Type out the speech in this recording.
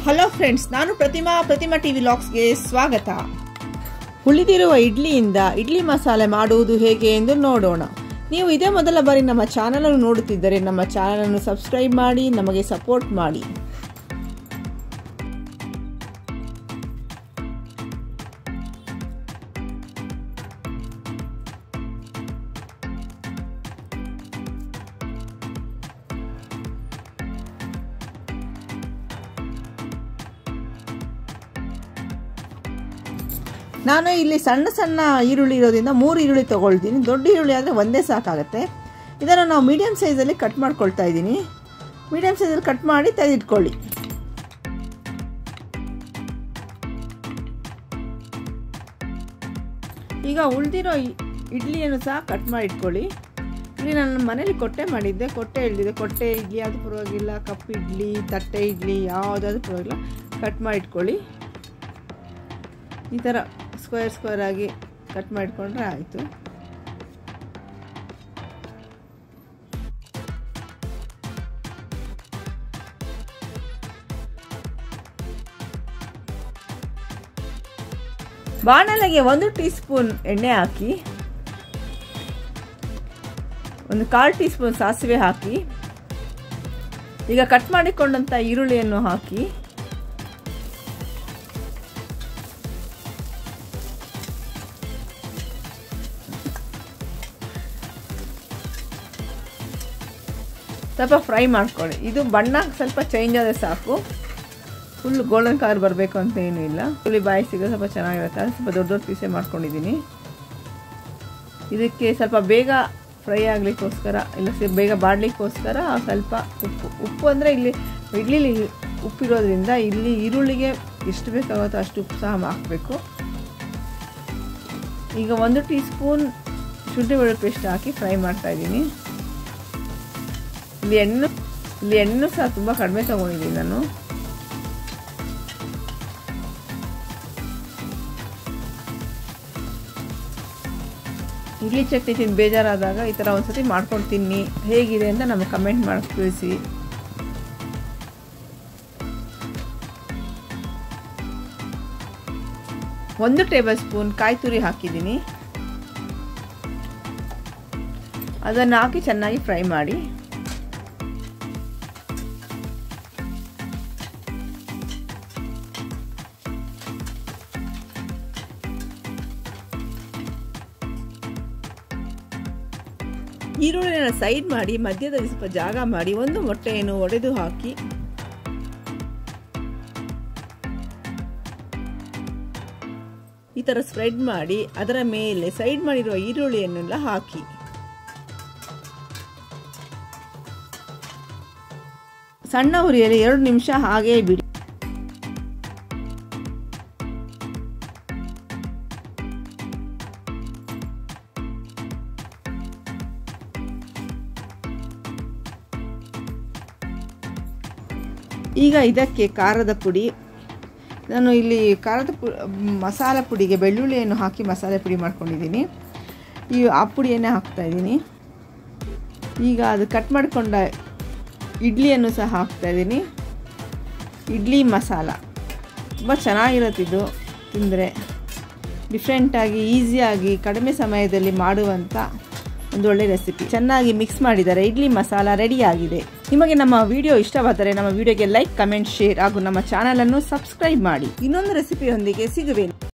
Hello friends, ನಾನು ಪ್ರತಿಮಾ TV ವ್ಲಾಗ್ಸ್ಗೆ ಸ್ವಾಗತ. ಉಳಿದಿರುವ ಇಡ್ಲಿಯಿಂದ ಇಡ್ಲಿ ಮಸಾಲೆ ಮಾಡುವುದು ಹೇಗೆ ಎಂದು ನೋಡೋಣ. ನೀವು ಇದೇ ಮೊದಲ ಬಾರಿ ನಮ್ಮ ಚಾನಲ್ ಅನ್ನು ನೋಡುತ್ತಿದ್ದರೆ ನಮ್ಮ ಚಾನಲ್ ಅನ್ನು ಸಬ್ಸ್ಕ್ರೈಬ್ ಮಾಡಿ, ನಮಗೆ ಸಪೋರ್ಟ್ ಮಾಡಿ. ನಾನು ಇಲ್ಲಿ ಸಣ್ಣ ಸಣ್ಣ ಈರುಳ್ಳಿ ಇರೋದ್ರಿಂದ 3 ಈರುಳ್ಳಿ ತೊಗೊಳ್ತೀನಿ. ದೊಡ್ಡ ಈರುಳ್ಳಿ ಆದರೆ ಒಂದೇ ಸಾಕಾಗುತ್ತೆ. ಇದನ್ನು ನಾವು ಮೀಡಿಯಂ ಸೈಜಲ್ಲಿ ಕಟ್ ಮಾಡ್ಕೊಳ್ತಾ ಇದ್ದೀನಿ. ಮೀಡಿಯಂ ಸೈಜಲ್ಲಿ ಕಟ್ ಮಾಡಿ ತೆಗೆದಿಟ್ಕೊಳ್ಳಿ. ಈಗ ಉಳಿದಿರೋ ಇಡ್ಲಿಯನ್ನು ಸಹ ಕಟ್ ಮಾಡಿ ಇಟ್ಕೊಳ್ಳಿ. ಇಲ್ಲಿ ನಾನು ಮನೇಲಿ ಕೊಟ್ಟೆ ಮಾಡಿದ್ದೆ, ಕೊಟ್ಟೆ ಇಡ್ಲಿ ಆದರೂ ಪರವಾಗಿಲ್ಲ, ಕಪ್ ಇಡ್ಲಿ, ತಟ್ಟೆ ಇಡ್ಲಿ ಯಾವುದಾದ್ರೂ ಪರವಾಗಿಲ್ಲ, ಕಟ್ ಮಾಡಿ ಇಟ್ಕೊಳ್ಳಿ. ಈ ಥರ ಸ್ಕ್ವೇರ್ ಆಗಿ ಕಟ್ ಮಾಡಿಕೊಂಡ್ರೆ ಆಯಿತು. ಬಾಣಲೆಗೆ 1 ಟೀ ಸ್ಪೂನ್ ಎಣ್ಣೆ ಹಾಕಿ, 1/4 ಟೀ ಸ್ಪೂನ್ ಸಾಸಿವೆ ಹಾಕಿ, ಈಗ ಕಟ್ ಮಾಡಿಕೊಂಡಂಥ ಈರುಳ್ಳಿಯನ್ನು ಹಾಕಿ, ಸ್ವಲ್ಪ ಫ್ರೈ ಮಾಡ್ಕೊಳ್ಳಿ. ಇದು ಬಣ್ಣ ಸ್ವಲ್ಪ ಚೇಂಜ್ ಆದರೆ ಸಾಕು, ಫುಲ್ ಗೋಲ್ಡನ್ ಕಲರ್ ಬರಬೇಕು ಅಂತ ಏನೂ ಇಲ್ಲ. ಫುಲ್ಲಿ ಬಾಯಿ ಸಿಗೋದು ಸ್ವಲ್ಪ ಚೆನ್ನಾಗಿರುತ್ತೆ. ಸ್ವಲ್ಪ ದೊಡ್ಡ ಪೀಸೇ ಮಾಡ್ಕೊಂಡಿದ್ದೀನಿ. ಇದಕ್ಕೆ ಸ್ವಲ್ಪ ಬೇಗ ಫ್ರೈ ಆಗಲಿಕ್ಕೋಸ್ಕರ, ಇಲ್ಲ ಬೇಗ ಬಾಡಲಿಕ್ಕೋಸ್ಕರ ಸ್ವಲ್ಪ ಉಪ್ಪು ಅಂದರೆ ಇಲ್ಲಿ ಇಡ್ಲಿಲಿ ಉಪ್ಪಿರೋದ್ರಿಂದ ಇಲ್ಲಿ ಈರುಳ್ಳಿಗೆ ಎಷ್ಟು ಬೇಕಾಗುತ್ತೋ ಅಷ್ಟು ಉಪ್ಪು ಸಹ ಹಾಕಬೇಕು. ಈಗ 1 ಟೀ ಸ್ಪೂನ್ ಶುಂಠಿ ಬೆಳ್ಳುಳ್ಳಿ ಪೇಸ್ಟ್ ಹಾಕಿ ಫ್ರೈ ಮಾಡ್ತಾಯಿದ್ದೀನಿ. ಇಲ್ಲಿ ಎಣ್ಣೆ ಸಹ ತುಂಬ ಕಡಿಮೆ ತಗೊಂಡಿದ್ದೀನಿ ನಾನು. ಇಡ್ಲಿ ಚಟ್ನಿ ತಿಂದು ಬೇಜಾರಾದಾಗ ಈ ಥರ ಒಂದ್ಸತಿ ಮಾಡ್ಕೊಂಡು ತಿನ್ನಿ. ಹೇಗಿದೆ ಅಂತ ನಮಗೆ ಕಮೆಂಟ್ ಮಾಡಿ ತಿಳಿಸಿ. ಒಂದು ಟೇಬಲ್ ಸ್ಪೂನ್ ಕಾಯಿ ತುರಿ ಹಾಕಿದ್ದೀನಿ. ಅದನ್ನು ಹಾಕಿ ಚೆನ್ನಾಗಿ ಫ್ರೈ ಮಾಡಿ. ಈರುಳ್ಳಿನ ಸೈಡ್ ಮಾಡಿ ಮಧ್ಯದಲ್ಲಿ ಸ್ವಲ್ಪ ಜಾಗ ಮಾಡಿ 1 ಮೊಟ್ಟೆಯನ್ನು ಒಡೆದು ಹಾಕಿ, ಈ ಥರ ಸ್ಪ್ರೆಡ್ ಮಾಡಿ ಅದರ ಮೇಲೆ ಸೈಡ್ ಮಾಡಿರುವ ಈರುಳ್ಳಿಯನ್ನೆಲ್ಲ ಹಾಕಿ ಸಣ್ಣ ಉರಿಯಲ್ಲಿ 2 ನಿಮಿಷ ಹಾಗೇ ಬಿಡಿ. ಈಗ ಇದಕ್ಕೆ ಖಾರದ ಪುಡಿ, ನಾನು ಇಲ್ಲಿ ಮಸಾಲ ಪುಡಿಗೆ ಬೆಳ್ಳುಳ್ಳಿಯನ್ನು ಹಾಕಿ ಮಸಾಲೆ ಪುಡಿ ಮಾಡ್ಕೊಂಡಿದ್ದೀನಿ. ಆ ಪುಡಿಯನ್ನೇ ಹಾಕ್ತಾಯಿದ್ದೀನಿ. ಈಗ ಅದು ಕಟ್ ಮಾಡಿಕೊಂಡ ಇಡ್ಲಿಯನ್ನು ಸಹ ಹಾಕ್ತಾಯಿದ್ದೀನಿ. ಇಡ್ಲಿ ಮಸಾಲ ತುಂಬ ಚೆನ್ನಾಗಿರುತ್ತಿದ್ದು, ತಿಂದರೆ ಡಿಫ್ರೆಂಟಾಗಿ ಈಸಿಯಾಗಿ ಕಡಿಮೆ ಸಮಯದಲ್ಲಿ ಮಾಡುವಂಥ ಒಂದು ಒಳ್ಳೆ ರೆಸಿಪಿ. ಚೆನ್ನಾಗಿ ಮಿಕ್ಸ್ ಮಾಡಿದರೆ ಇಡ್ಲಿ ಮಸಾಲ ರೆಡಿಯಾಗಿದೆ. ನಿಮಗೆ ನಮ್ಮ ವಿಡಿಯೋ ಇಷ್ಟವಾದರೆ ನಮ್ಮ ವಿಡಿಯೋಗೆ ಲೈಕ್, ಕಮೆಂಟ್, ಶೇರ್ ಹಾಗೂ ನಮ್ಮ ಚಾನಲನ್ನು ಸಬ್ಸ್ಕ್ರೈಬ್ ಮಾಡಿ. ಇನ್ನೊಂದು ರೆಸಿಪಿಯೊಂದಿಗೆ ಸಿಗುವೆ.